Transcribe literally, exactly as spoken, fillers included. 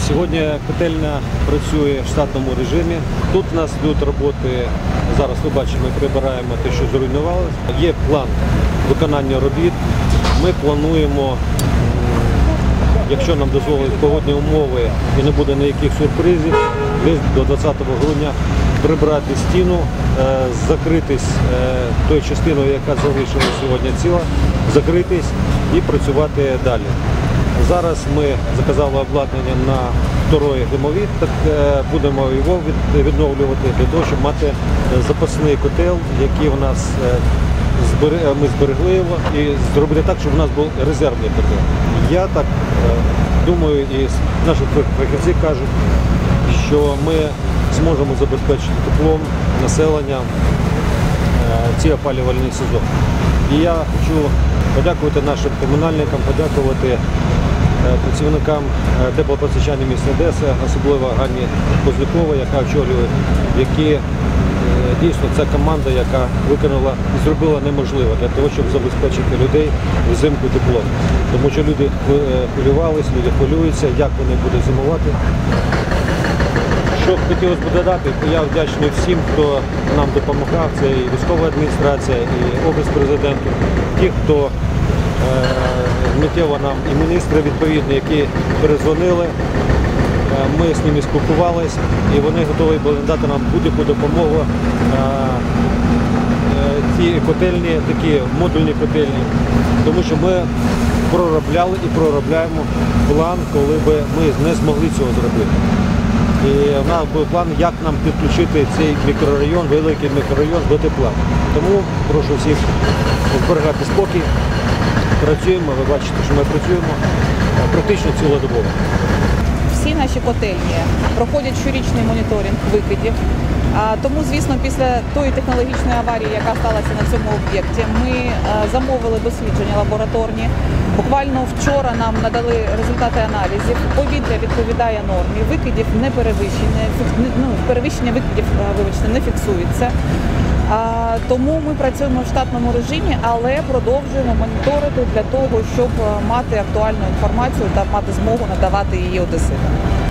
Сьогодні котельня працює в штатному режимі. Тут у нас йдуть роботи, зараз ви бачите, ми прибираємо те, що зруйнувалося. Є план виконання робіт. Ми плануємо, якщо нам дозволять погодні умови і не буде ніяких сюрпризів, десь до двадцятого грудня прибрати стіну, закритись тою частиною, яка залишилася сьогодні ціла, закритись і працювати далі. Зараз ми заказали обладнання на второй гемовід, так будемо його відновлювати для того, щоб мати запасний котел, який у нас ми зберегли його, і зробити так, щоб у нас був резервний котел. Я так думаю, і наші фахівці кажуть, що ми зможемо забезпечити теплом населення цей опалювальний сезон. І я хочу подякувати нашим комунальникам, подякувати працівникам теплопостачання міста Одеси, особливо Ганні Козляковій, яка очолює, які дійсно ця команда, яка виконала і зробила неможливе для того, щоб забезпечити людей взимку теплом. Тому що люди хвилювалися, люди хвилюються, як вони будуть зимувати. Що хотілося б додати, я вдячний всім, хто нам допомагав, це і військова адміністрація, і офіс президента, ті, хто е, миттєво нам, і міністри відповідні, які перезвонили, е, ми з ними спілкувалися, і вони готові були надати нам будь-яку допомогу. Е, е, ті котельні, такі модульні котельні, тому що ми проробляли і проробляємо план, коли б ми не змогли цього зробити. І в нас був план, як нам підключити цей мікрорайон, великий мікрорайон до тепла. Тому прошу всіх зберігати спокій, працюємо, ви бачите, що ми працюємо практично цілодобово. Всі наші котельні проходять щорічний моніторинг викидів. Тому, звісно, після тої технологічної аварії, яка сталася на цьому об'єкті, ми замовили дослідження лабораторні. Буквально вчора нам надали результати аналізів. Повітря відповідає нормі, викидів не перевищення, ну, перевищення викидів, вибачте, не фіксується. Тому ми працюємо в штатному режимі, але продовжуємо моніторити для того, щоб мати актуальну інформацію та мати змогу надавати її одеситам.